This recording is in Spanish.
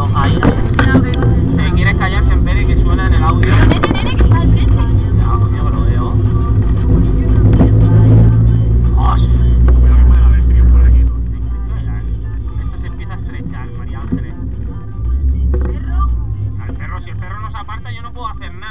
No, ahí. ¿Te quieres callar, Sempere, que suena en el audio? Nene, que está al frente. Ya, coño, que lo veo. ¡Os! Esto se empieza a estrechar, María Ángeles. Perro. Al perro, si el perro no se aparta, yo no puedo hacer nada.